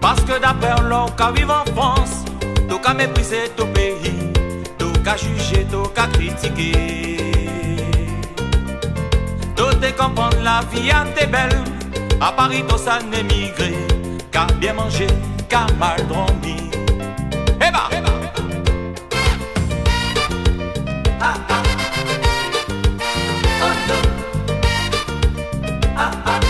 Parce que d'après l'on qui vit en France, t'as qu'à mépriser ton pays, t'as qu'à juger, t'as qu'à critiquer. T'as comprendre la vie à t'es belle, à Paris t'as ça émigré, qu'à bien manger, qu'à mal dormir. Eh bah, eh bah. Ah ah. Oh non. Ah ah.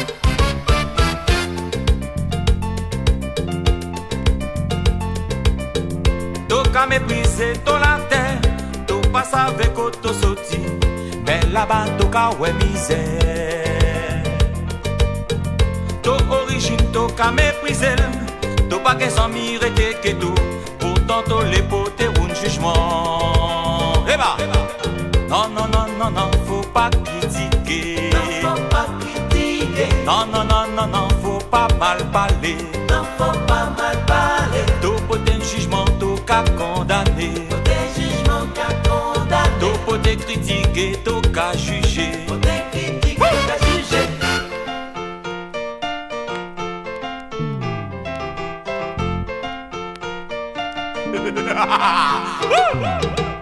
T'as qu'à mépriser ton la terre, t'as pas avec auto sauti, mais là-bas t'as qu'à ouais misère. T'as origine t'as qu'à mépriser, t'as pas qu'à s'en mirete que tout, pourtant t'as les potes ou un jugement. Eh bah, non non non non non, faut pas critiquer. Non, faut pas critiquer. Non non non non non, faut pas mal parler. Non, faut pas mal parler. T'as pote un jugement t'as qu'à condamner. Faut des jugements qu'à condamner. T'as pote critiquer t'as qu'à juger. Faut des critiques qu'à juger. Woo!